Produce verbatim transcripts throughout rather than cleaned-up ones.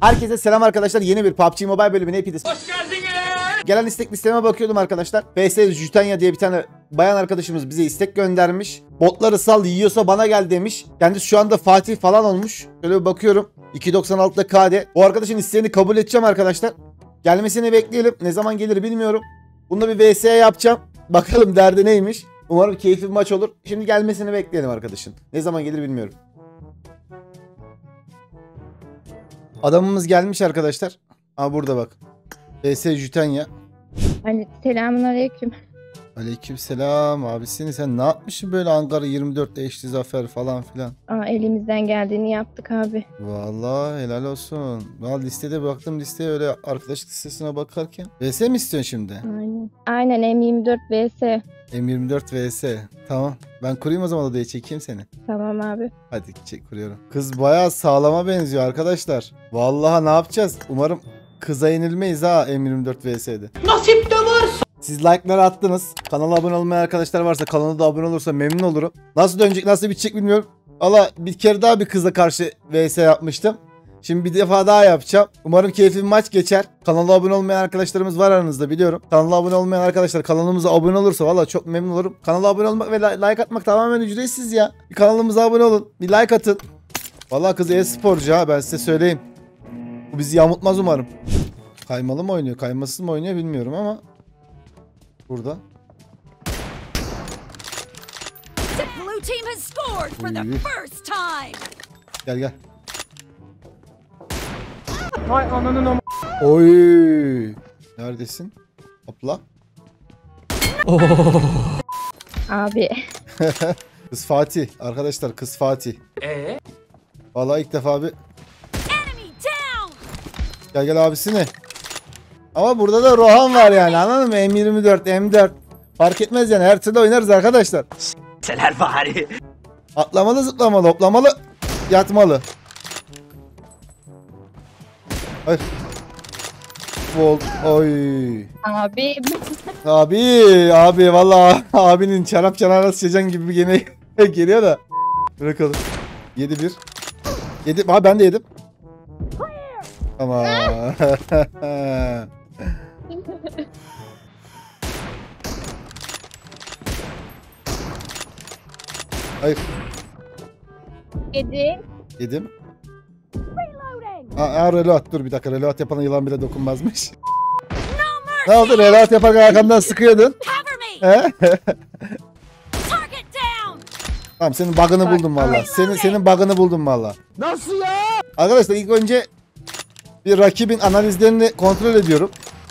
Herkese selam arkadaşlar. Yeni bir P U B G Mobile bölümüne hepiniz hoş geldiniz. Gelen istek listeme bakıyordum arkadaşlar. P S Jutanya diye bir tane bayan arkadaşımız bize istek göndermiş. Botları sal, yiyorsa bana gel demiş. Kendisi şu anda Fatih falan olmuş. Şöyle bir bakıyorum. iki doksan altıda K D. O arkadaşın isteğini kabul edeceğim arkadaşlar. Gelmesini bekleyelim. Ne zaman gelir bilmiyorum. Bunda bir V S yapacağım. Bakalım derdi neymiş. Umarım keyifli bir maç olur. Şimdi gelmesini bekleyelim arkadaşın. Ne zaman gelir bilmiyorum. Adamımız gelmiş arkadaşlar. Aa burada bak. P S Jutanya. Hani selamun aleyküm. Aleykümselam abisini, sen ne yapmışsın böyle Ankara yirmi dört eşli zafer falan filan. Aa, elimizden geldiğini yaptık abi. Vallahi helal olsun. Vallahi listede baktım, listeye öyle arkadaşlık listesine bakarken. V S mi istiyorsun şimdi? Aynen. Aynen M yirmi dört V S. M yirmi dört V S. Tamam. Ben kurayım o zaman, odaya çekeyim seni. Tamam abi. Hadi çek, kuruyorum. Kız bayağı sağlama benziyor arkadaşlar. Vallahi ne yapacağız? Umarım kıza yenilmeyiz ha M yirmi dört V S'de. Nasip de varsa. Siz like'ları attınız. Kanala abone olmayan arkadaşlar varsa kanala da abone olursa memnun olurum. Nasıl dönecek, nasıl bitecek bilmiyorum. Valla bir kere daha bir kızla karşı V S yapmıştım. Şimdi bir defa daha yapacağım. Umarım keyifli bir maç geçer. Kanala abone olmayan arkadaşlarımız var aranızda, biliyorum. Kanala abone olmayan arkadaşlar kanalımıza abone olursa valla çok memnun olurum. Kanala abone olmak ve like atmak tamamen ücretsiz ya. Bir kanalımıza abone olun. Bir like atın. Valla kız e-sporcu ha, ben size söyleyeyim. Bu bizi yamultmaz umarım. Kaymalı mı oynuyor, kaymasız mı oynuyor bilmiyorum ama. Burada. Gel gel. Vay ananın ama. Oy. Neredesin? Hopla. Abi. Kız Fatih. Arkadaşlar kız Fatih. Ee? Vallahi ilk defa bir. Gel gel abisini. Ama burada da Rohan var yani, anladın mı? M yirmi dört, M dört. Fark etmez yani, her türlü oynarız arkadaşlar. Seler bari. Atlamalı, zıplamalı, hoplamalı, yatmalı. Hayır. Vol, oy. Abi. Abi, abi vallahi abinin çarap çanağına sıçacan gibi bir gene geliyor da. Bırakalım. yedi bir. yedi, ha ben de yedim. Ama. Hayır. Yedi. Yedim. Aa, aa reload, dur bir dakika, reload yapana yılan bile dokunmazmış. Ne oldu, reload yaparken arkamdan sıkıyordun. He? Tamam, senin bug'ını buldum valla. Senin senin bug'ını buldum valla. Nasıl ya? Arkadaşlar ilk önce bir rakibin analizlerini kontrol ediyorum.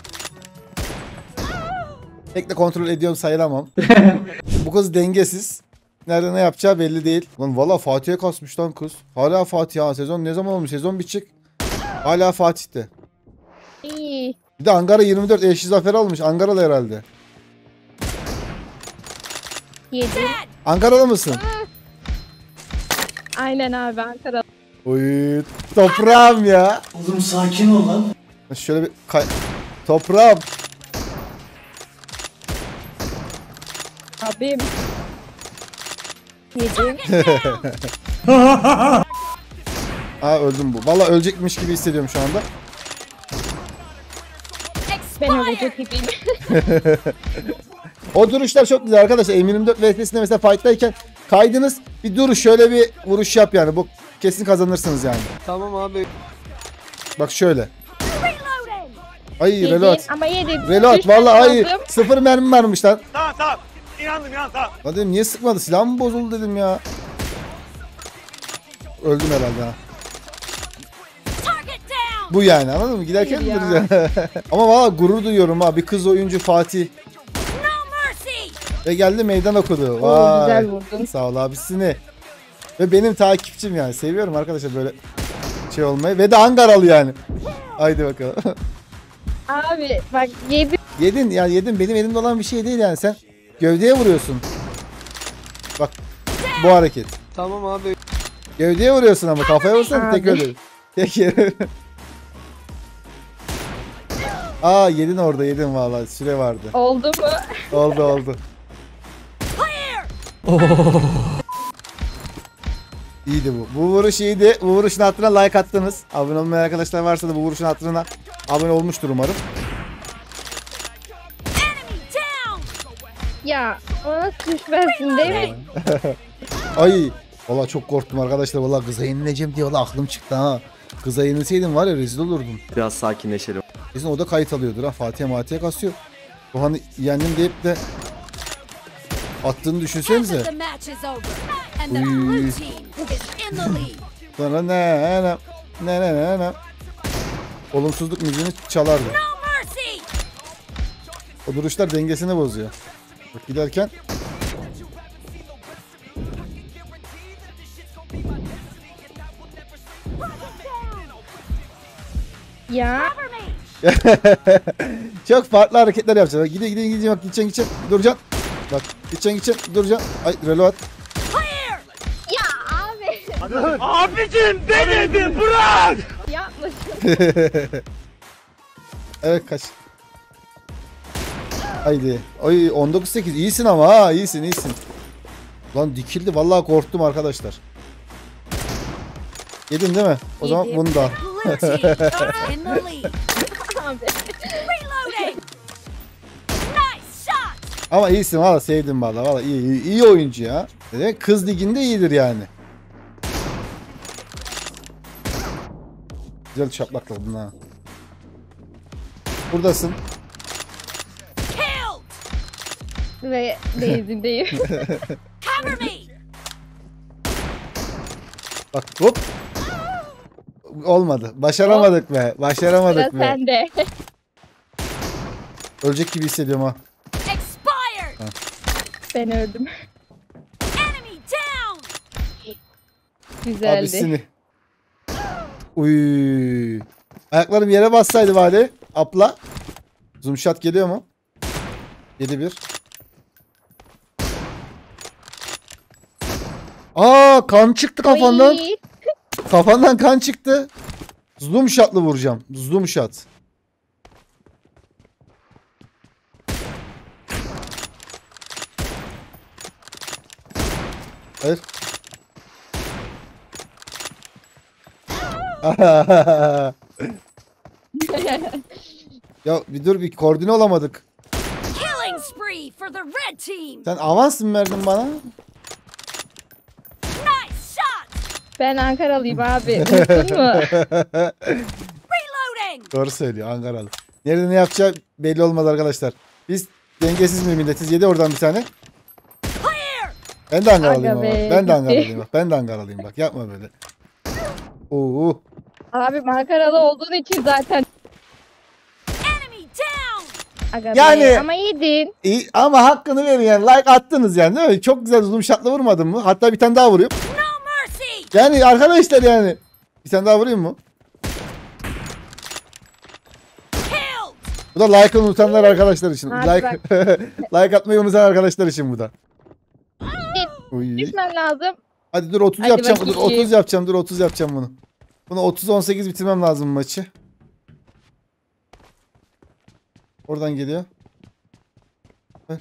Pek de kontrol ediyorum sayılamam. Bu kız dengesiz. Nerede ne yapacağı belli değil. Lan valla Fatih'e kasmış lan kız. Hala Fatih ha. Sezon ne zaman olmuş? Sezon bitecek. Hala Fatih'te. İyi. Bir de Ankara yirmi dört eşli zafer almış. Ankaralı herhalde. Yedi. Ankaralı mısın? Aynen abi, Ankara. Oy toprağım ya. Oğlum sakin ol lan. Şöyle bir kay... Toprağım. Abim. Yedi. Aa öldüm bu. Valla ölecekmiş gibi hissediyorum şu anda. Ben ölecek gibiyim. O duruşlar çok güzel arkadaşlar. M yirmi dört V S'sinde mesela fight'tayken kaydınız. Bir duruş, şöyle bir vuruş yap yani. Bu kesin kazanırsınız yani. Tamam abi. Bak şöyle. Ay Yedi. reload. Ama yedi. Reload Düşman vallahi ay lazım. sıfır mermi varmış lan. Tamam tamam. İnandım inandım tamam. Lan dedim niye sıkmadı? Silah mı bozuldu dedim ya. Öldüm herhalde ha. Bu yani, anladın mı? Giderken Hayır ya. duracağım. Ama valla gurur duyuyorum ha. Bir kız oyuncu Fatih. Ve geldi meydan okudu. Oo, Vay. güzel vurdun. Sağ ol abisini. Ve benim takipçim yani. Seviyorum arkadaşlar böyle şey olmayı. Ve de Ankaralı yani. Haydi bakalım. Abi bak yedi. Yedin yani, yedin. Benim elimde olan bir şey değil yani. Sen gövdeye vuruyorsun. Bak bu hareket. Tamam abi. Gövdeye vuruyorsun ama kafaya vursan tek Abi. ölür. Tek yere. Aa yedin orada, yedin vallahi, süre vardı. Oldu mu? Oldu oldu. İyiydi bu. Bu vuruş iyiydi. Bu vuruşun hatırına like attınız. Abone olmayan arkadaşlar varsa da bu vuruşun hatırına abone olmuştur umarım. Ya ona düşmezsin değil mi? Ay. Valla çok korktum arkadaşlar. Valla kıza yenileceğim diye valla aklım çıktı ha. Kıza yenilseydim var ya rezil olurdum. Biraz sakinleşelim. Kesin o da kayıt alıyordur ha. Fatih'e Mati'ye kasıyor. Bu hani yendim deyip de attığını düşünsenize. Uy. Sonra ne ne ne ne ne ne. Olumsuzluk müziğini çalardı. O duruşlar dengesini bozuyor. Bak giderken Ya çok farklı hareketler yapacağız. Bak gidiyor gidiyor gidiyor bak gideceksin gideceksin duracaksın. Bak gideceksin gideceksin duracaksın. Ay reload. ya abi Abicim denedi bırak. yapmasın. Evet kaç. Haydi. Ay on dokuz sekiz iyisin ama ha iyisin iyisin. Lan dikildi vallahi korktum arkadaşlar. Yedin değil mi? O zaman Yedim. bunu da. Abi. Ama iyisin valla sevdim valla valla iyi, iyi, iyi oyuncu ya. Demek kız liginde iyidir yani. Güzel şaplakladın ha. Buradasın. Ve benzindeyim. Bak hop. Olmadı. Başaramadık be. Başaramadık Sıra be. sende. Ölecek gibi hissediyorum ha. Ben öldüm. Güzeldi. Abisini. Uy. Ayaklarım yere bassaydı bari. Apla. Zoom shot geliyor mu? yedi bir. Aa kan çıktı kafandan. Oy. Kafandan kan çıktı. Zoom shot'lı vuracağım. Zoom shot. Hayır. Ya bir dur bir koordine olamadık. Sen avans mı verdin bana? Ben Ankaralıyım abi. Unuttun mu? Doğru söylüyor Ankaralı. Nerede ne yapacağı belli olmaz arkadaşlar. Biz dengesiz mi milletiz? Yedi oradan bir tane. Ben de Ankaralıyım Aga ama. be, Ben de gitti. Ankaralıyım bak. Ben de Ankaralıyım bak. Yapma böyle. Oo. Abi Ankaralı olduğun için zaten. Aga Yani- be, ama yedin. İyi, ama hakkını verin yani. Like attınız yani değil mi? Çok güzel zoom shot'la vurmadın mı? Hatta bir tane daha vuruyor. Yani arkadaşlar yani. Bir tane daha vurayım mı? Bu da like'ı unutanlar arkadaşlar için. Abi Like like atmayı unutan arkadaşlar için bu da. Uy. Düşmem lazım. Hadi dur otuz Hadi yapacağım. Dur bakayım. otuz yapacağım. Dur otuz yapacağım bunu. Bunu otuz on sekiz bitirmem lazım maçı. Oradan geliyor. Ver.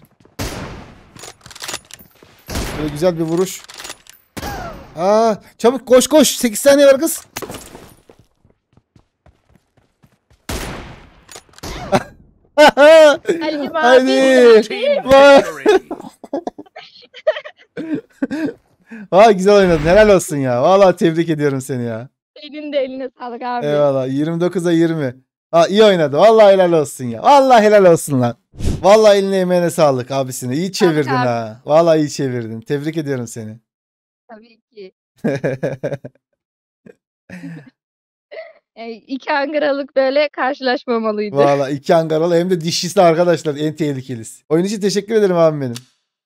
Böyle güzel bir vuruş. Aa, çabuk koş koş. sekiz saniye var kız. Halim Hadi. abi. Vay. Vay güzel oynadın. Helal olsun ya. Vallahi tebrik ediyorum seni ya. Senin de eline sağlık abi. Eyvallah. yirmi dokuza yirmi. Ha iyi oynadı. Vallahi helal olsun ya. Vallahi helal olsun lan. Vallahi eline emeğine sağlık abisini. İyi çevirdin abi. ha. Vallahi iyi çevirdin. Tebrik ediyorum seni. Tabii ki. E, iki Ankaralık böyle karşılaşmamalıydı. Vallahi iki Ankaralı hem de dişlisi arkadaşlar. En tehlikelisi. Oyun için teşekkür ederim abim benim.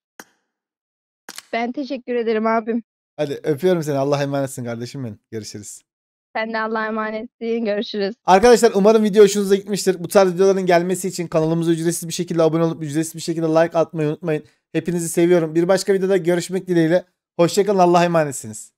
Ben teşekkür ederim abim. Hadi öpüyorum seni. Allah'a emanetsin kardeşim benim. Görüşürüz. Sen de Allah'a emanetsin. Görüşürüz. Arkadaşlar umarım video hoşunuza gitmiştir. Bu tarz videoların gelmesi için kanalımıza ücretsiz bir şekilde abone olup ücretsiz bir şekilde like atmayı unutmayın. Hepinizi seviyorum. Bir başka videoda görüşmek dileğiyle. Hoşçakalın. Allah'a emanetsiniz.